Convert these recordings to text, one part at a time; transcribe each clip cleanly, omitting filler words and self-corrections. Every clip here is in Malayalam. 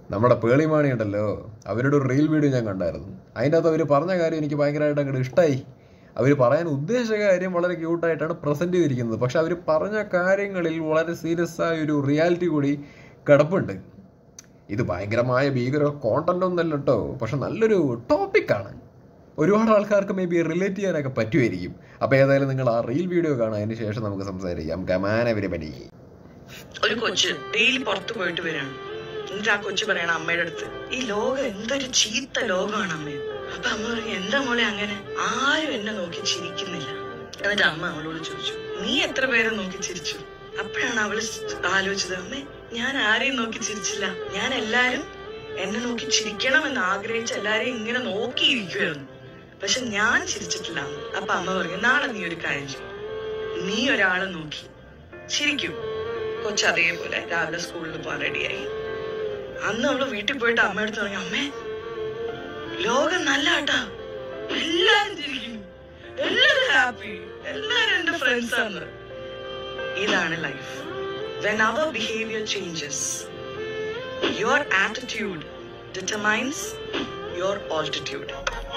നമ്മുടെ പേളിമാണി ഉണ്ടല്ലോ, അവരുടെ ഒരു റീൽ വീഡിയോ ഞാൻ കണ്ടായിരുന്നു. അതിൻ്റെ അകത്ത് അവർ പറഞ്ഞ കാര്യം എനിക്ക് ഭയങ്കരമായിട്ട് അങ്ങോട്ട് ഇഷ്ടമായി. അവർ പറയാൻ ഉദ്ദേശിച്ച കാര്യം വളരെ ക്യൂട്ടായിട്ടാണ് പ്രസൻറ്റ് ചെയ്തിരിക്കുന്നത്. പക്ഷെ അവർ പറഞ്ഞ കാര്യങ്ങളിൽ വളരെ സീരിയസ് ആയ ഒരു റിയാലിറ്റി കൂടി കിടപ്പുണ്ട്. ഇത് ഭയങ്കരമായ ഭീകര കോണ്ടന്റ് ഒന്നല്ല കേട്ടോ, പക്ഷെ നല്ലൊരു ടോപ്പിക്കാണ്. ഒരുപാട് ആൾക്കാർക്ക് മേ ബി റിലേറ്റ് ചെയ്യാനൊക്കെ പറ്റുമായിരിക്കും. അപ്പോൾ ഏതായാലും നിങ്ങൾ ആ റീൽ വീഡിയോ കാണാം, അതിന് ശേഷം നമുക്ക് സംസാരിക്കാം. Come on everybody. ഒരു കൊച്ച് ഡെയിലി പുറത്തു പോയിട്ട് വരികയാണ്. എന്നിട്ട് ആ കൊച്ചു പറയണ അമ്മയുടെ അടുത്ത്, ഈ ലോകം എന്തൊരു ചീത്ത ലോകമാണ് അമ്മ. അപ്പൊ അമ്മ പറയും, എന്താ മോളെ അങ്ങനെ? ആരും എന്നെ നോക്കി ചിരിക്കുന്നില്ല. എന്നിട്ട് അമ്മ അവളോട് ചോദിച്ചു, നീ എത്ര പേരെ നോക്കി ചിരിച്ചു? അപ്പോഴാണ് അവള് ആലോചിച്ചത്, അമ്മേ ഞാൻ ആരെയും നോക്കി ചിരിച്ചില്ല, ഞാൻ എല്ലാരും എന്നെ നോക്കി ചിരിക്കണമെന്ന് ആഗ്രഹിച്ച എല്ലാരെയും ഇങ്ങനെ നോക്കിയിരിക്കുവായിരുന്നു, പക്ഷെ ഞാൻ ചിരിച്ചിട്ടില്ല. അപ്പൊ അമ്മ പറഞ്ഞു, നാളെ നീ ഒരു കാര്യം ചെയ്യും, നീ ഒരാളെ നോക്കി ചിരിക്കൂ. കൊച്ചു അതേപോലെ രാവിലെ സ്കൂളിൽ പോകാൻ റെഡിയായി. അന്ന് അവള് വീട്ടിൽ പോയിട്ട് അമ്മയടുത്ത് പറഞ്ഞു, അമ്മേ ലോകം നല്ല ആട്ടാ, എല്ലാരും ചിരിക്കുന്നു, എല്ലാരും ഹാപ്പി, എല്ലാരും എന്റെ ഫ്രണ്ട്സ് ആണ്. ഇതാണ് life. When our behavior changes, your attitude determines your altitude.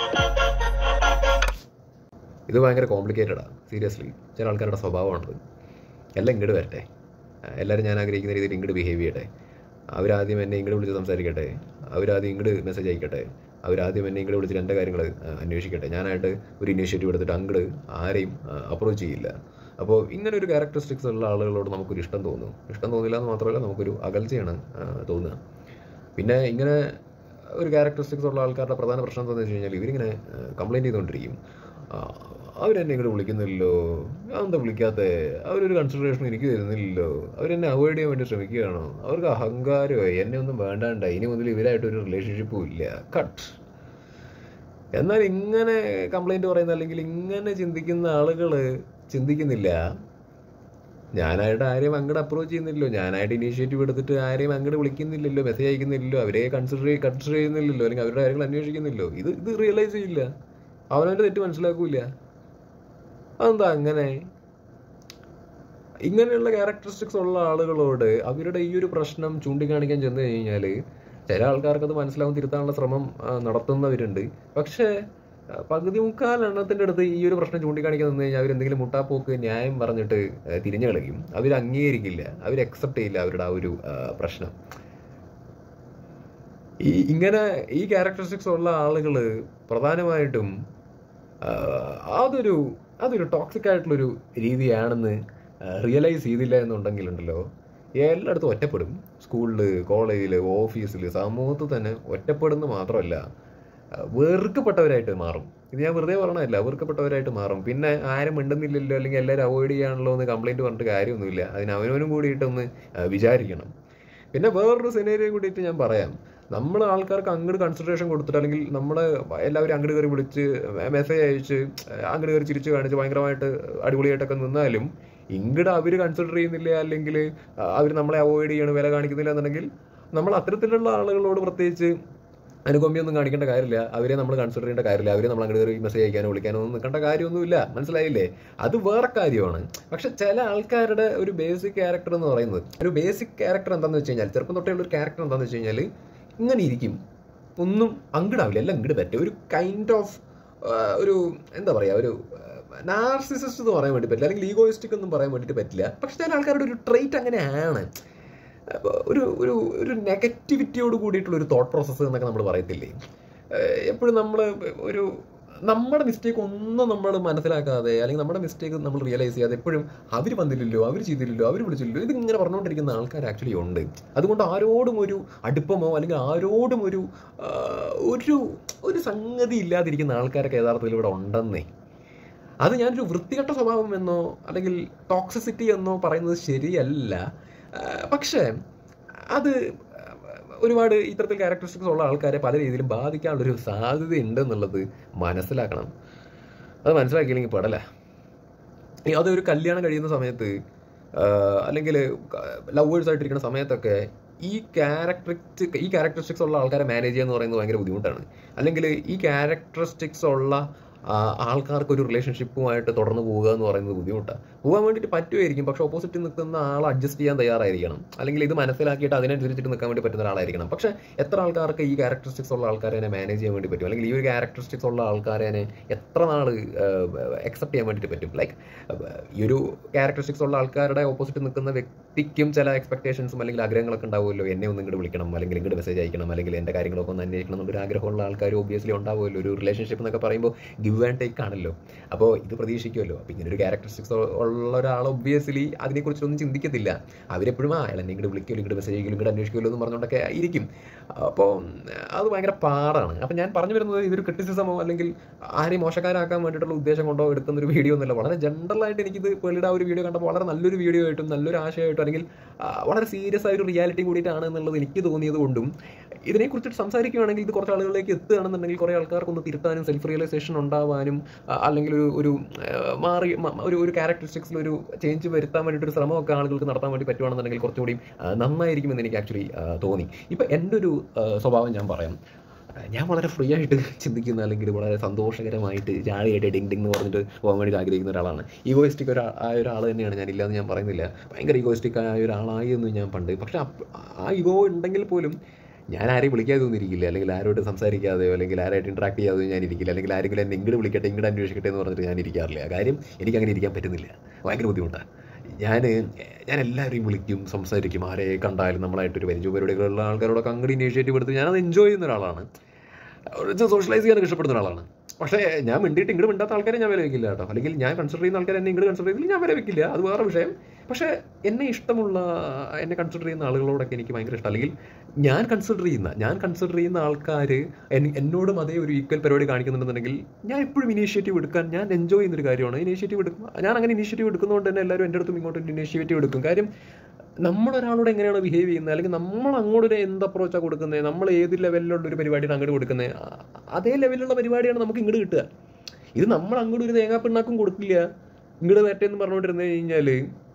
ഇത് ഭയങ്കര കോംപ്ലിക്കേറ്റഡാണ് സീരിയസ്ലി. ചില ആൾക്കാരുടെ സ്വഭാവമാണത്. എല്ലാം ഇങ്ങോട്ട് വരട്ടെ, എല്ലാവരും ഞാൻ ആഗ്രഹിക്കുന്ന രീതിയിൽ ഇങ്ങോട്ട് ബിഹേവ് ചെയ്യട്ടെ, അവരാദ്യം എന്നെ ഇങ്ങോട്ട് വിളിച്ച് സംസാരിക്കട്ടെ, അവരാദ്യം ഇങ്ങോട്ട് മെസ്സേജ് അയക്കട്ടെ, അവരാദ്യം എന്നെ ഇങ്ങോട്ട് വിളിച്ചിട്ട് എൻ്റെ കാര്യങ്ങൾ അന്വേഷിക്കട്ടെ. ഞാനായിട്ട് ഒരു ഇനീഷ്യേറ്റീവ് എടുത്തിട്ട് അങ്ങോട്ട് ആരെയും അപ്രോച്ച് ചെയ്യില്ല. അപ്പോൾ ഇങ്ങനെ ഒരു ക്യാരക്ടറിസ്റ്റിക്സ് ഉള്ള ആളുകളോട് നമുക്കൊരു ഇഷ്ടം തോന്നും. ഇഷ്ടം തോന്നില്ല എന്ന് മാത്രമല്ല, നമുക്കൊരു അകൽച്ചയാണ് തോന്നുക. പിന്നെ ഇങ്ങനെ ഒരു ക്യാരക്ടറിസ്റ്റിക്സ് ഉള്ള ആൾക്കാരുടെ പ്രധാന പ്രശ്നം എന്താണെന്ന് വെച്ച് കഴിഞ്ഞാൽ, ഇവരിങ്ങനെ കംപ്ലയിൻറ്റ് ചെയ്തുകൊണ്ടിരിക്കും. അവരെന്നെ ഇങ്ങോട്ട് വിളിക്കുന്നില്ലല്ലോ, അതെന്താ വിളിക്കാത്ത, അവരൊരു കൺസിഡറേഷൻ എനിക്ക് തരുന്നില്ലല്ലോ, അവരെന്നെ അവോയ്ഡ് ചെയ്യാൻ വേണ്ടി ശ്രമിക്കുകയാണോ, അവർക്ക് അഹങ്കാരമായി, എന്നെ ഒന്നും വേണ്ടാണ്ടായി, ഇനി മുതൽ ഇവരായിട്ടൊരു റിലേഷൻഷിപ്പും ഇല്ല, കട്ട്. എന്നാൽ ഇങ്ങനെ കംപ്ലയിൻറ്റ് പറയുന്ന അല്ലെങ്കിൽ ഇങ്ങനെ ചിന്തിക്കുന്ന ആളുകൾ ചിന്തിക്കുന്നില്ല, ഞാനായിട്ട് ആരെയും അങ്ങോട്ട് അപ്രോച്ച് ചെയ്യുന്നില്ലല്ലോ, ഞാനായിട്ട് ഇനീഷ്യേറ്റീവ് എടുത്തിട്ട് ആരെയും അങ്ങോട്ട് വിളിക്കുന്നില്ലല്ലോ, മെസ്സേജ് അയക്കുന്നില്ലല്ലോ, അവരെ കൺസിഡർ ചെയ്യുന്നില്ലല്ലോ, അല്ലെങ്കിൽ അവരുടെ കാര്യങ്ങൾ അന്വേഷിക്കുന്നില്ലോ. ഇത് റിയലൈസ് ചെയ്യില്ല, അവനവൻ്റെ തെറ്റ് മനസ്സിലാക്കൂല. അതെന്താ അങ്ങനെ? ഇങ്ങനെയുള്ള ക്യാരക്ടറിസ്റ്റിക്സ് ഉള്ള ആളുകളോട് അവരുടെ ഈ ഒരു പ്രശ്നം ചൂണ്ടിക്കാണിക്കാൻ ചെന്ന് കഴിഞ്ഞാൽ ചില ആൾക്കാർക്കത് മനസ്സിലാവും, തിരുത്താനുള്ള ശ്രമം നടത്തുന്നവരുണ്ട്. പക്ഷേ പകുതി മുക്കാൽ എണ്ണത്തിൻ്റെ അടുത്ത് ഈ ഒരു പ്രശ്നം ചൂണ്ടിക്കാണിക്കാൻ നിന്ന് കഴിഞ്ഞാൽ അവരെന്തെങ്കിലും മുട്ടാപ്പോക്ക് ന്യായം പറഞ്ഞിട്ട് തിരിഞ്ഞു കളയും. അവർ അംഗീകരിക്കില്ല, അവർ അക്സെപ്റ്റ് ചെയ്യില്ല അവരുടെ ആ ഒരു പ്രശ്നം. ഇങ്ങനെ ഈ ക്യാരക്ടറിസ്റ്റിക്സ് ഉള്ള ആളുകൾ പ്രധാനമായിട്ടും അതൊരു ടോക്സിക് ആയിട്ടുള്ളൊരു രീതിയാണെന്ന് റിയലൈസ് ചെയ്തില്ല എന്നുണ്ടെങ്കിലുണ്ടല്ലോ, എല്ലായിടത്തും ഒറ്റപ്പെടും. സ്കൂളിൽ, കോളേജിൽ, ഓഫീസിൽ, സമൂഹത്തിൽ തന്നെ ഒറ്റപ്പെടുന്ന മാത്രമല്ല, വെറുക്കപ്പെട്ടവരായിട്ട് മാറും. ഇത് ഞാൻ വെറുതെ പറഞ്ഞതല്ല, വെറുക്കപ്പെട്ടവരായിട്ട് മാറും. പിന്നെ ആരും മിണ്ടുന്നില്ലല്ലോ, അല്ലെങ്കിൽ എല്ലാവരും അവോയ്ഡ് ചെയ്യാണല്ലോ എന്ന് കംപ്ലയിൻറ്റ് പറഞ്ഞിട്ട് കാര്യമൊന്നുമില്ല. അതിന് അവനവനും കൂടിയിട്ടൊന്ന് വിചാരിക്കണം. പിന്നെ വേറൊരു സിനേരിയോ കൂടിയിട്ട് ഞാൻ പറയാം. നമ്മൾ ആൾക്കാർക്ക് അങ്ങോട്ട് കൺസിഡറേഷൻ കൊടുത്തിട്ട്, അല്ലെങ്കിൽ നമ്മളെ എല്ലാവരും അങ്ങോട്ട് കയറി വിളിച്ച് മെസ്സേജ് അയച്ച് അങ്ങോട്ട് കയറി ചിരിച്ച് കാണിച്ച് ഭയങ്കരമായിട്ട് അടിപൊളിയായിട്ടൊക്കെ നിന്നാലും ഇങ്ങോട്ട് അവർ കൺസിഡർ ചെയ്യുന്നില്ല, അല്ലെങ്കിൽ അവർ നമ്മളെ അവോയ്ഡ് ചെയ്യണം, വില കാണിക്കുന്നില്ല എന്നുണ്ടെങ്കിൽ നമ്മൾ അത്തരത്തിലുള്ള ആളുകളോട് പ്രത്യേകിച്ച് അനുകമ്പയൊന്നും കാണിക്കേണ്ട കാര്യമില്ല, അവരെ നമ്മൾ കൺസിഡർ ചെയ്യേണ്ട കാര്യമില്ല, അവരെ നമ്മൾ അങ്ങോട്ട് കയറി മെസ്സേജ് അയക്കാനോ വിളിക്കാനോ ഒന്നും നിൽക്കേണ്ട കാര്യമൊന്നുമില്ല. മനസ്സിലായില്ലേ? അത് വേറെ കാര്യമാണ്. പക്ഷെ ചില ആൾക്കാരുടെ ഒരു ബേസിക് ക്യാരക്ടർ എന്ന് പറയുന്നത്, ഒരു ബേസിക് ക്യാരക്ടർ എന്താണെന്ന് വെച്ച് കഴിഞ്ഞാൽ, ചെറുപ്പം തൊട്ടേയുള്ള ഒരു ക്യാരക്ടർ എന്താണെന്ന് വെച്ച് കഴിഞ്ഞാൽ, ഇങ്ങനെ ഇരിക്കും, ഒന്നും അങ്ങടാവില്ല, എല്ലാം ഇങ്ങോട്ട് പറ്റും. ഒരു കൈൻഡ് ഓഫ് ഒരു എന്താ പറയുക, ഒരു നാർസിസിസ്റ്റ് എന്ന് പറയാൻ വേണ്ടി പറ്റില്ല, അല്ലെങ്കിൽ ഈഗോയിസ്റ്റിക് ഒന്നും പറയാൻ വേണ്ടിയിട്ട് പറ്റില്ല. പക്ഷെ ചില ആൾക്കാരുടെ ഒരു ട്രെയ്റ്റ് അങ്ങനെയാണ്. ഒരു ഒരു ഒരു നെഗറ്റിവിറ്റിയോട് കൂടിയിട്ടുള്ള ഒരു തോട്ട് പ്രോസസ്സ് എന്നൊക്കെ നമ്മൾ പറയത്തില്ലേ. എപ്പോഴും നമ്മൾ നമ്മുടെ മിസ്റ്റേക്ക് ഒന്നും നമ്മൾ മനസ്സിലാക്കാതെ, അല്ലെങ്കിൽ നമ്മുടെ മിസ്റ്റേക്ക് നമ്മൾ റിയലൈസ് ചെയ്യാതെ എപ്പോഴും അവർ വന്നില്ലല്ലോ, അവർ ചെയ്തില്ലല്ലോ, അവർ വിളിച്ചില്ലല്ലോ, ഇതിങ്ങനെ പറഞ്ഞുകൊണ്ടിരിക്കുന്ന ആൾക്കാർ ആക്ച്വലി ഉണ്ട്. അതുകൊണ്ട് ആരോടും ഒരു അടുപ്പമോ അല്ലെങ്കിൽ ആരോടും ഒരു സംഗതി ഇല്ലാതിരിക്കുന്ന ആൾക്കാരൊക്കെ യഥാർത്ഥത്തിൽ ഇവിടെ ഉണ്ടെന്നേ. അത് ഞാനൊരു വൃത്തികെട്ട സ്വഭാവം എന്നോ അല്ലെങ്കിൽ ടോക്സിസിറ്റി എന്നോ പറയുന്നത് ശരിയല്ല. പക്ഷേ അത് ഒരുപാട് ഇത്തരത്തിൽ ക്യാരക്ടറിസ്റ്റിക്സ് ഉള്ള ആൾക്കാരെ പല രീതിയിലും ബാധിക്കാനുള്ളൊരു സാധ്യത ഉണ്ട് എന്നുള്ളത് മനസ്സിലാക്കണം. അത് മനസ്സിലാക്കിയില്ലെങ്കിൽ പെടല. അതൊരു കല്യാണം കഴിയുന്ന സമയത്ത്, അല്ലെങ്കിൽ ലവേഴ്സ് ആയിട്ടിരിക്കുന്ന സമയത്തൊക്കെ ഈ ക്യാരക്ടറിസ്റ്റിക്സ് ഉള്ള ആൾക്കാരെ മാനേജ് ചെയ്യുക എന്ന് പറയുന്നത് ഭയങ്കര ബുദ്ധിമുട്ടാണ്. അല്ലെങ്കിൽ ഈ ക്യാരക്ടറിസ്റ്റിക്സ് ഉള്ള ആൾക്കാർക്ക് ഒരു റിലേഷൻഷിപ്പുമായിട്ട് തുടർന്ന് പോവുക എന്ന് പറയുന്നത് ബുദ്ധിമുട്ടാണ്. പോകാൻ വേണ്ടിയിട്ട് പറ്റുമായിരിക്കും, പക്ഷെ ഓപ്പോസിറ്റ് നിൽക്കുന്ന ആൾ അഡ്ജസ്റ്റ് ചെയ്യാൻ തയ്യാറായിരിക്കണം, അല്ലെങ്കിൽ ഇത് മനസ്സിലാക്കിയിട്ട് അതിനനുസരിച്ചിട്ട് നിൽക്കാൻ വേണ്ടി പറ്റുന്ന ഒരാളായിരിക്കണം. പക്ഷേ എത്ര ആൾക്കാർക്ക് ഈ ക്യാരക്ടറിസ്റ്റിക്സ് ഉള്ള ആൾക്കാരെ മാനേജ് ചെയ്യാൻ വേണ്ടി പറ്റും, അല്ലെങ്കിൽ ഈ ഒരു ക്യാരക്ടറിസ്റ്റിക്സ് ഉള്ള ആൾക്കാരെ എത്ര നാൾ അക്സെപ്റ്റ് ചെയ്യാൻ വേണ്ടിയിട്ട് പറ്റും? ലൈക്ക് ഈ ഒരു ക്യാരക്ടറിസ്റ്റിക്സ് ഉള്ള ആൾക്കാരുടെ ഓപ്പോസിറ്റ് നിൽക്കുന്ന വ്യക്തിക്കും ചില എക്സ്പെക്ടേഷൻസും അല്ലെങ്കിൽ ആഗ്രഹങ്ങളൊക്കെ ഉണ്ടാവുമല്ലോ. എന്നെ ഒന്ന് ഇങ്ങോട്ട് വിളിക്കണം, അല്ലെങ്കിൽ ഇങ്ങോട്ട് മെസ്സേജ് അയക്കണം, അല്ലെങ്കിൽ എൻ്റെ കാര്യങ്ങളൊക്കെ ഒന്ന് അന്വേഷിക്കണം എന്നൊരു ആഗ്രഹമുള്ള ആൾക്കാർ ഒബ്വിയസ്ലി ഉണ്ടാവുമല്ലോ. ഒരു റിലേഷൻഷിപ്പ് എന്നൊക്കെ പറയുമ്പോൾ ഗിവ് ആൻഡ് ടേക്ക് ആണല്ലോ. അപ്പോൾ ഇത് പ്രതീക്ഷിക്കുമല്ലോ. അപ്പോൾ ഇങ്ങനെ ഒരു ക്യാരക്ടറിസ്റ്റിക്സ് ഉള്ള ഒരാൾ ഒബ്വിയസ്ലി അതിനെക്കുറിച്ചൊന്നും ചിന്തിക്കത്തില്ല. അവരെപ്പോഴും അയാൾ എന്നെ ഇങ്ങോട്ട് വിളിക്കുമല്ലോ, ഇങ്ങോട്ട് മെസ്സേജ് ചെയ്യുമല്ലോ, ഇങ്ങോട്ട് അന്വേഷിക്കുമല്ലോ എന്ന് പറഞ്ഞുകൊണ്ടൊക്കെ ഇരിക്കും. അപ്പോൾ അത് ഭയങ്കര പാടാണ്. അപ്പോൾ ഞാൻ പറഞ്ഞു വരുന്നത് ഇതൊരു ക്രിറ്റിസിസമോ അല്ലെങ്കിൽ ആരെയും മോശക്കാരാക്കാൻ വേണ്ടിയിട്ടുള്ള ഉദ്ദേശം കൊണ്ടോ എടുക്കുന്ന ഒരു വീഡിയോ ഒന്നുമല്ല. വളരെ ജനറലായിട്ട് എനിക്കിത് പേളിയുടെ ആ ഒരു വീഡിയോ കണ്ടപ്പോൾ വളരെ നല്ലൊരു വീഡിയോ ആയിട്ടും നല്ലൊരു ആശയമായിട്ടും അല്ലെങ്കിൽ വളരെ സീരിയസ് ആയ ഒരു റിയാലിറ്റി കൂടിയിട്ടാണ് എന്നുള്ളത് എനിക്ക് തോന്നിയത് കൊണ്ടും ഇതിനെക്കുറിച്ചിട്ട് സംസാരിക്കുകയാണെങ്കിൽ ഇത് കുറച്ച് ആളുകളിലേക്ക് എത്തുകയാണെന്നുണ്ടെങ്കിൽ കുറേ ആൾക്കാർക്കൊന്ന് തിരുത്താനും സെൽഫ് റിയലൈസേഷൻ ഉണ്ടാവാനും അല്ലെങ്കിൽ ഒരു മാറി ഒരു ക്യാരക്ടറിസ്റ്റിക്സിൽ ഒരു ചേഞ്ച് വരുത്താൻ വേണ്ടിയിട്ടൊരു ശ്രമമൊക്കെ ആളുകൾക്ക് നടത്താൻ വേണ്ടി പറ്റുകയാണെന്നുണ്ടെങ്കിൽ കുറച്ചുകൂടി നന്നായിരിക്കുമെന്ന് എനിക്ക് ആക്ച്വലി തോന്നി. ഇപ്പം എൻ്റെ ഒരു സ്വഭാവം ഞാൻ പറയാം. ഞാൻ വളരെ ഫ്രീ ആയിട്ട് ചിന്തിക്കുന്ന അല്ലെങ്കിൽ വളരെ സന്തോഷകരമായിട്ട് ജാളിയായിട്ട് ഡിങ് ഡിങ് എന്ന് പറഞ്ഞിട്ട് പോകാൻ വേണ്ടി ആഗ്രഹിക്കുന്ന ഒരാളാണ്. ഈഗോയിസ്റ്റിക് ആയ ഒരാൾ തന്നെയാണ് ഞാൻ, ഇല്ലാന്ന് ഞാൻ പറയുന്നില്ല. ഭയങ്കര ഈഗോയിസ്റ്റിക് ആയ ഒരാളായിരുന്നു ഞാൻ പണ്ട്. പക്ഷേ ആ ഈഗോ ഉണ്ടെങ്കിൽ പോലും ഞാൻ ആരെയും വിളിക്കാതെ ഒന്നിരിക്കില്ല, അല്ലെങ്കിൽ ആരോട് സംസാരിക്കാതെയോ അല്ലെങ്കിൽ ആരായിട്ട് ഇൻട്രാക്ട് ചെയ്യാതെയോ ഞാൻ ഇരിക്കില്ല, അല്ലെങ്കിൽ ആരെങ്കിലും എന്നെ ഇങ്ങോട്ട് വിളിക്കട്ടെ ഇങ്ങോട്ട് അന്വേഷിക്കട്ടെ എന്ന് പറഞ്ഞിട്ട് ഞാൻ ഇരിക്കാറില്ല. കാര്യം എനിക്കങ്ങനെ ഇരിക്കാൻ പറ്റുന്നില്ല, ഭയങ്കര ബുദ്ധിമുട്ടാണ്. ഞാൻ എല്ലാവരെയും വിളിക്കും, സംസാരിക്കും, ആരെ കണ്ടാലും നമ്മളായിട്ടൊരു പരിചയപരിപാടികളുള്ള ആൾക്കാരോടൊക്കെ അങ്ങോട്ട് ഇനീഷ്യേറ്റീവ് എടുത്ത് ഞാനത് എൻജോയ് ചെയ്യുന്ന ഒരാളാണ്, സോഷ്യലൈസ് ചെയ്യാനൊക്കെ ഇഷ്ടപ്പെടുന്ന ഒരാളാണ്. പക്ഷേ ഞാൻ മിണ്ടിയിട്ട് ഇങ്ങോട്ട് മിണ്ടാത്ത ആൾക്കാരെ ഞാൻ വില വെക്കില്ല കേട്ടോ, അല്ലെങ്കിൽ ഞാൻ കൺസിഡർ ചെയ്യുന്ന ആൾക്കാരെ എന്നെ ഇങ്ങോട്ട് കൺസിഡർ ചെയ്തില്ല ഞാൻ വില വെക്കില്ല, അത് വേറെ വിഷയം. പക്ഷേ എന്നെ ഇഷ്ടമുള്ള എന്നെ കൺസിഡർ ചെയ്യുന്ന ആളുകളോടൊക്കെ എനിക്ക് ഭയങ്കര ഇഷ്ടം, അല്ലെങ്കിൽ ഞാൻ കൺസിഡർ ചെയ്യുന്ന ആൾക്കാർ എന്നോടും അതേ ഒരു ഈക്വൽ പരിപാടി കാണിക്കുന്നുണ്ടെന്നുണ്ടെങ്കിൽ ഞാൻ എപ്പോഴും ഇനീഷ്യേറ്റീവ് എടുക്കാൻ ഞാൻ എൻജോയ് ചെയ്യുന്നൊരു കാര്യമാണ്. ഇനീഷ്യേറ്റീവ് എടുക്കും, ഞാൻ അങ്ങനെ ഇനീഷ്യേറ്റീവ് എടുക്കുന്നതുകൊണ്ട് തന്നെ എല്ലാവരും എൻ്റെ അടുത്തും ഇങ്ങോട്ടും ഇനീഷ്യേറ്റീവ് എടുക്കും. കാര്യം നമ്മളൊരാളോട് എങ്ങനെയാണ് ബിഹേവ് ചെയ്യുന്നത്, അല്ലെങ്കിൽ നമ്മൾ അങ്ങോട്ടൊരു എന്ത് അപ്രോച്ചാണ് കൊടുക്കുന്നത്, നമ്മൾ ഏത് ലെവലിലുള്ള ഒരു പരിപാടിയാണ് അങ്ങോട്ട് കൊടുക്കുന്നത്, അതേ ലെവലിലുള്ള പരിപാടിയാണ് നമുക്ക് ഇങ്ങോട്ട് കിട്ടുക. ഇത് നമ്മൾ അങ്ങോട്ട് ഒരു തേങ്ങാപ്പിണ്ണാക്കും കൊടുക്കില്ല, ഇങ്ങോട്ട് വേറ്റെന്ന് പറഞ്ഞുകൊണ്ടിരുന്നു കഴിഞ്ഞാൽ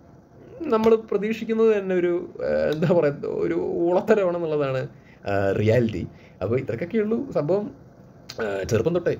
നമ്മൾ പ്രതീക്ഷിക്കുന്നത് തന്നെ ഒരു എന്താ പറയുക ഒരു ഊളത്തരമാണെന്നുള്ളതാണ് റിയാലിറ്റി. അപ്പോൾ ഇത്രയൊക്കെയുള്ളൂ സംഭവം. ചെറുപ്പം തൊട്ടേ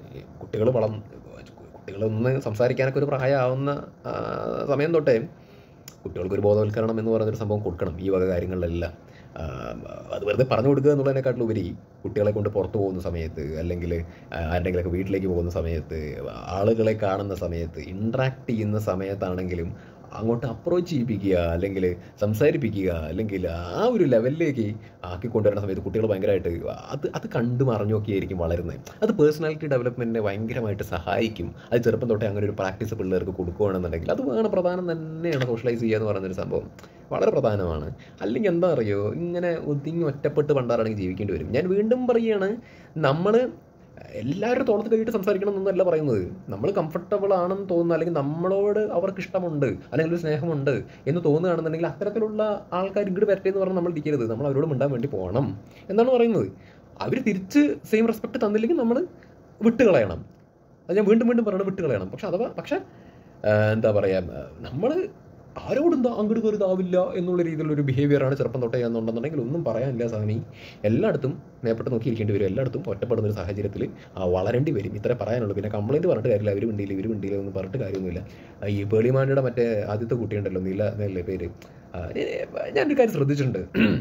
കുട്ടികളൊന്ന് സംസാരിക്കാനൊക്കെ ഒരു പ്രായമാവുന്ന സമയം തൊട്ടേ കുട്ടികൾക്കൊരു ബോധവൽക്കരണം എന്ന് പറയുന്നൊരു സംഭവം കൊടുക്കണം ഈ വക കാര്യങ്ങളിലെല്ലാം. അത് വെറുതെ പറഞ്ഞു കൊടുക്കുക എന്നുള്ളതിനെക്കാട്ടിലുപരി കുട്ടികളെ കൊണ്ട് പുറത്ത് പോകുന്ന സമയത്ത്, അല്ലെങ്കിൽ ആരുടെങ്കിലൊക്കെ വീട്ടിലേക്ക് പോകുന്ന സമയത്ത്, ആളുകളെ കാണുന്ന സമയത്ത്, ഇൻട്രാക്ട് ചെയ്യുന്ന സമയത്താണെങ്കിലും അങ്ങോട്ട് അപ്രോച്ച് ചെയ്യിപ്പിക്കുക, അല്ലെങ്കിൽ സംസാരിപ്പിക്കുക, അല്ലെങ്കിൽ ആ ഒരു ലെവലിലേക്ക് ആക്കിക്കൊണ്ടുവരുന്ന സമയത്ത് കുട്ടികൾ ഭയങ്കരമായിട്ട് അത് കണ്ടു മറിഞ്ഞൊക്കെ ആയിരിക്കും വളരുന്നത്. അത് പേഴ്സണാലിറ്റി ഡെവലപ്മെൻറ്റിനെ ഭയങ്കരമായിട്ട് സഹായിക്കും. അത് ചെറുപ്പം തൊട്ടേ അങ്ങനെ ഒരു പ്രാക്ടീസ് പിള്ളേർക്ക് കൊടുക്കുകയാണെന്നുണ്ടെങ്കിൽ അത് വേണം, പ്രധാനം തന്നെയാണ്. സോഷ്യലൈസ് ചെയ്യുക എന്ന് പറയുന്നൊരു സംഭവം വളരെ പ്രധാനമാണ്. അല്ലെങ്കിൽ എന്താ അറിയോ, ഇങ്ങനെ ഒതുങ്ങി ഒറ്റപ്പെട്ട് പണ്ടാറാണെങ്കിൽ ജീവിക്കേണ്ടി വരും. ഞാൻ വീണ്ടും പറയുകയാണ്, നമ്മൾ എല്ലാവരും തോളത്ത് കൈയിട്ട് സംസാരിക്കണം എന്നല്ല പറയുന്നത്. നമ്മൾ കംഫർട്ടബിൾ ആണെന്ന് തോന്നുന്നു, അല്ലെങ്കിൽ നമ്മളോട് അവർക്ക് ഇഷ്ടമുണ്ട് അല്ലെങ്കിൽ ഒരു സ്നേഹമുണ്ട് എന്ന് തോന്നുകയാണെന്നുണ്ടെങ്കിൽ അത്തരത്തിലുള്ള ആൾക്കാർ ഇങ്ങോട്ട് വരട്ടെ എന്ന് പറഞ്ഞാൽ നമ്മൾ ഇരിക്കരുത്, നമ്മൾ അവരോട് മിണ്ടാൻ വേണ്ടി പോകണം എന്നാണ് പറയുന്നത്. അവർ തിരിച്ച് സെയിം റെസ്പെക്ട് തന്നില്ലെങ്കിൽ നമ്മൾ വിട്ടുകളയണം. അത് ഞാൻ വീണ്ടും പറയണം, വിട്ടുകളയണം. പക്ഷേ എന്താ പറയുക, നമ്മൾ ആരോടും അങ്ങോട്ട് കയറിതാവില്ല എന്നുള്ള രീതിയിലുള്ളൊരു ബിഹേവിയറാണ് ചെറുപ്പം തൊട്ടേ എന്നുണ്ടെന്നുണ്ടെങ്കിൽ ഒന്നും പറയാനില്ല സ്വാമി. എല്ലായിടത്തും മേപ്പെട്ട് നോക്കിയിരിക്കേണ്ടി വരും, എല്ലായിടത്തും ഒറ്റപ്പെടുന്നൊരു സാഹചര്യത്തിൽ വളരേണ്ടി വരും. ഇത്രേ പറയാനുള്ളൂ. പിന്നെ കംപ്ലയിൻറ്റ് പറഞ്ഞിട്ട് കാര്യമില്ല, ഇവർ വണ്ടിയില്ല എന്ന് പറഞ്ഞിട്ട് കാര്യമൊന്നുമില്ല. ഈ പേളിമാനിയുടെ മറ്റേ ആദ്യത്തെ കുട്ടിയുണ്ടല്ലോ, നീല പേര്, ഞാനൊരു കാര്യം ശ്രദ്ധിച്ചിട്ടുണ്ട്.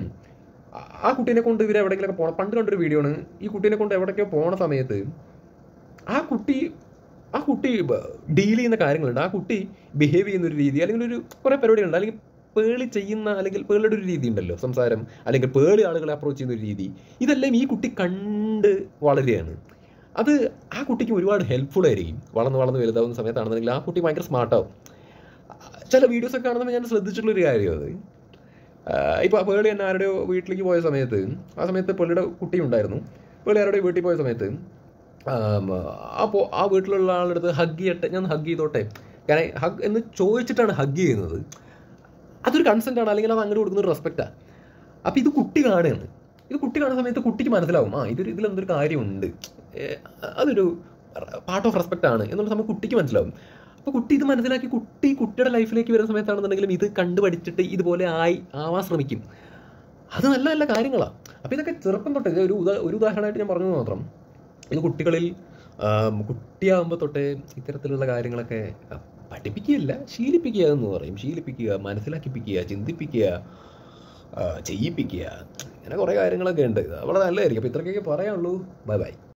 ആ കുട്ടീനെ കൊണ്ട് ഇവർ എവിടെയെങ്കിലൊക്കെ പോകണം. പണ്ട് കണ്ടൊരു വീഡിയോ ആണ്, ഈ കുട്ടീനെ കൊണ്ട് എവിടേക്കോ പോണ സമയത്ത് ആ കുട്ടി ഡീൽ ചെയ്യുന്ന കാര്യങ്ങളുണ്ട്, ആ കുട്ടി ബിഹേവ് ചെയ്യുന്നൊരു രീതി, അല്ലെങ്കിൽ ഒരു കുറേ പരിപാടികളുണ്ട്, അല്ലെങ്കിൽ പേളി ചെയ്യുന്ന, അല്ലെങ്കിൽ പേളിയുടെ ഒരു രീതി ഉണ്ടല്ലോ സംസാരം, അല്ലെങ്കിൽ പേളി ആളുകളെ അപ്രോച്ച് ചെയ്യുന്ന ഒരു രീതി, ഇതെല്ലാം ഈ കുട്ടി കണ്ട് വളരുകയാണ്. അത് ആ കുട്ടിക്ക് ഒരുപാട് ഹെൽപ്ഫുൾ ആയിരിക്കും. വളർന്ന് വലുതാവുന്ന സമയത്താണെന്നുണ്ടെങ്കിൽ ആ കുട്ടി ഭയങ്കര സ്മാർട്ടാവും. ചില വീഡിയോസൊക്കെ കാണുമ്പോൾ ഞാൻ ശ്രദ്ധിച്ചിട്ടുള്ളൊരു കാര്യം അത്. ഇപ്പോൾ പേളി തന്നെ ആരുടെയോ വീട്ടിലേക്ക് പോയ സമയത്ത്, ആ സമയത്ത് പേളിയുടെ കുട്ടി ഉണ്ടായിരുന്നു. പേളി ആരുടെയോ വീട്ടിൽ പോയ സമയത്ത് ആ വീട്ടിലുള്ള ആളുടെ അടുത്ത് ഹഗ് ചെയ്യട്ടെ, ഞാൻ ഹഗ് ചെയ്തോട്ടെ, കാരണം ഹഗ് എന്ന് ചോദിച്ചിട്ടാണ് ഹഗ് ചെയ്യുന്നത്. അതൊരു കൺസെൻറ്റാണ്, അല്ലെങ്കിൽ അത് അങ്ങോട്ട് കൊടുക്കുന്ന ഒരു റെസ്പെക്റ്റാണ്. അപ്പോൾ ഇത് കുട്ടി കാണുന്ന സമയത്ത് കുട്ടിക്ക് മനസ്സിലാവും, ഇതിലെന്തൊരു കാര്യമുണ്ട്, അതൊരു പാർട്ട് ഓഫ് റെസ്പെക്റ്റ് ആണ് എന്നുള്ള സമയം കുട്ടിക്ക് മനസ്സിലാവും. അപ്പോൾ കുട്ടി ഇത് മനസ്സിലാക്കി കുട്ടിയുടെ ലൈഫിലേക്ക് വരുന്ന സമയത്താണെന്നുണ്ടെങ്കിലും ഇത് കണ്ടുപഠിച്ചിട്ട് ഇതുപോലെ ആവാൻ ശ്രമിക്കും. അത് നല്ല നല്ല കാര്യങ്ങളാണ്. അപ്പോൾ ഇതൊക്കെ ചെറുപ്പം തൊട്ടേ ഒരു ഉദാഹരണമായിട്ട് ഞാൻ പറഞ്ഞത് മാത്രം. ഇത് കുട്ടിയാകുമ്പോൾ തൊട്ടേ ഇത്തരത്തിലുള്ള കാര്യങ്ങളൊക്കെ പഠിപ്പിക്കുകയല്ല, ശീലിപ്പിക്കുക എന്ന് പറയും. ശീലിപ്പിക്കുക, മനസ്സിലാക്കിപ്പിക്കുക, ചിന്തിപ്പിക്കുക, ചെയ്യിപ്പിക്കുക, അങ്ങനെ കുറേ കാര്യങ്ങളൊക്കെ ഉണ്ട്. വളരെ നല്ലതായിരിക്കും. അപ്പോൾ ഇത്രയൊക്കെ പറയാനുള്ളൂ. Bye by.